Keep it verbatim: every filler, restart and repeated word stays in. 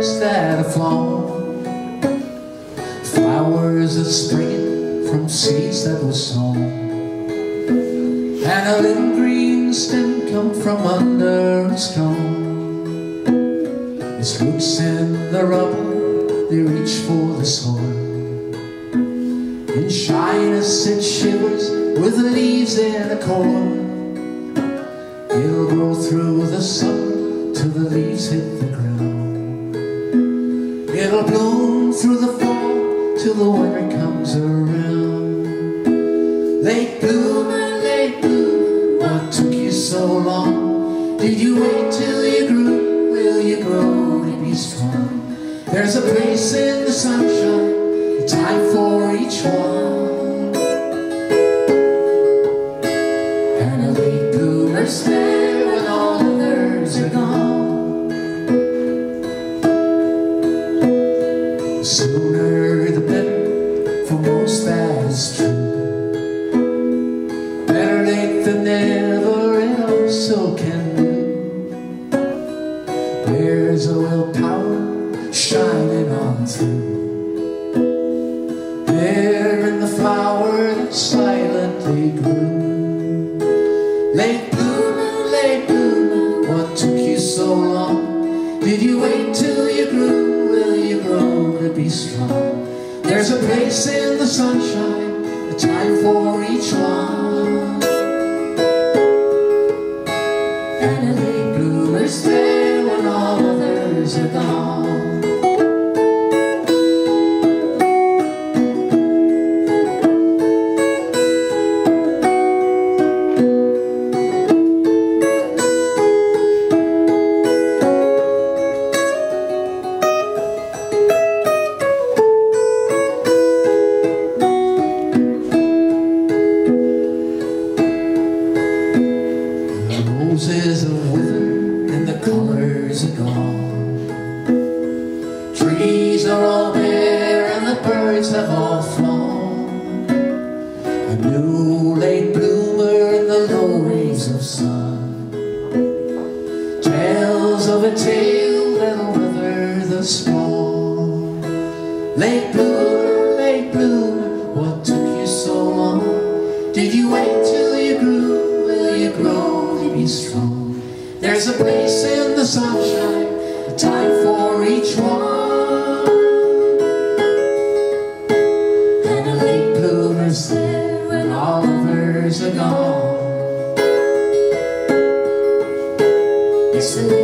birds that have flown, flowers that spring from seeds that were sown, and a little green stem come from under its stone. Its roots in the rubble, they reach for the soil. In shyness it shivers with the leaves in a coil. It'll grow through the sun till the leaves hit the ground. It'll bloom through the fall till the winter comes around. Late bloomer, late bloomer, what took you so long? Did you wait till you grew? Will you grow to be strong? There's a place in the sunshine, a time for each one. And a late bloomer's there when all others are gone. The sooner the better, for most that is true. Better late than never, and also can do. There's a willpower shining on through. There in the flower that silently grew. Late bloomer, late bloomer, what took you so long? Did you wait till you grew? Will you grow to be strong? There's a place in the sunshine, a time for each one. And a late bloomer's there when all others are gone. Roses are withered and the colors are gone. Trees are all bare and the birds have all flown. A new late bloomer in the low rays of sun tells of a tale that'll wither the spawn. Late bloomer, late bloomer, what took you so long? Did you wait till you grew? Will you grow to be strong? There's a place in the sunshine, a time for each one. And a late bloomer's there when all others are gone. It's the